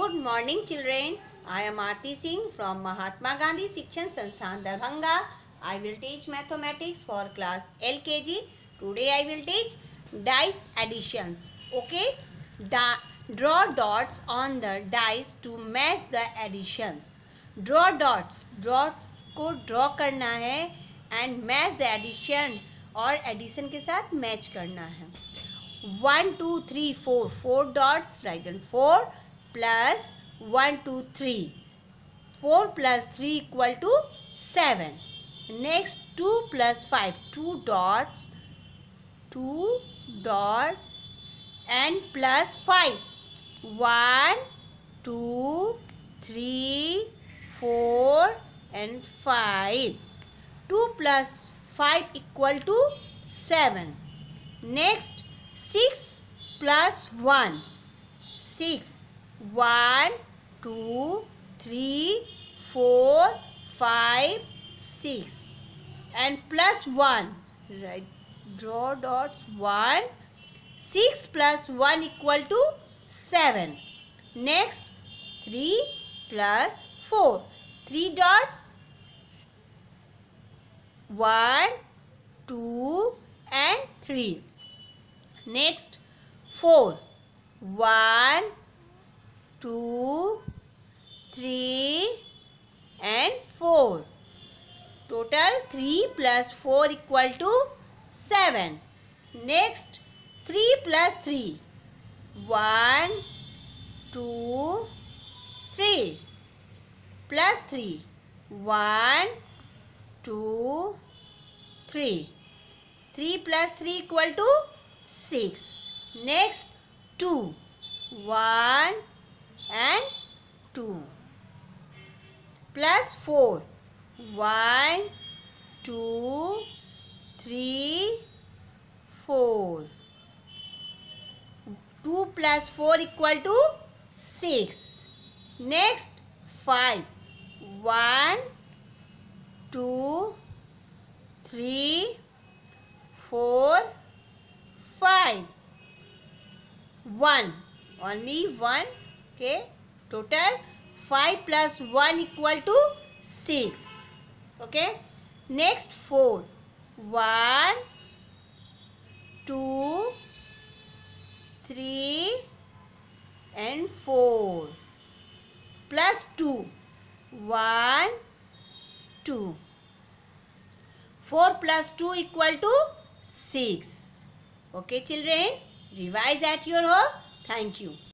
Good morning, children. I am Aarti Singh from Mahatma Gandhi Shikshan Sansthan Darbhanga. I will teach mathematics for class LKG. Today I will teach dice additions. Okay? Draw dots on the dice to match the additions. Draw dots. Draw को draw करना है and match the addition और addition के साथ match करना है. 1 2 3 4 4 dots, write down 4 plus 1 2 3, 4 plus 3 equal to 7. Next 2 plus 5, 2 dots, 2 dot and plus 5, 1 2 3 4 and 5. 2 plus 5 equal to 7. Next 6 plus 1, 6, 1 2 3 4 5 6 and plus 1, right, draw dots 1, 6 plus 1 equal to 7. Next 3 plus 4, 3 dots, 1 2 and 3. Next 4, 1 2 3 and 4. Total 3 plus 4 equal to 7. Next 3 plus 3, 1 2 3 plus 3, 1 2 3. 3 plus 3 equal to 6. Next 2, 1 and 2 plus 4, 1 2 3 4. 2 plus 4 equal to 6. Next 5, 1 2 3 4 5. 1, only 1. Okay, total 5 plus 1 equal to 6. Okay, next 4, 1 2 3 and 4 plus 2, 1 2. 4 plus 2 equal to 6. Okay, children, revise at your home. Thank you.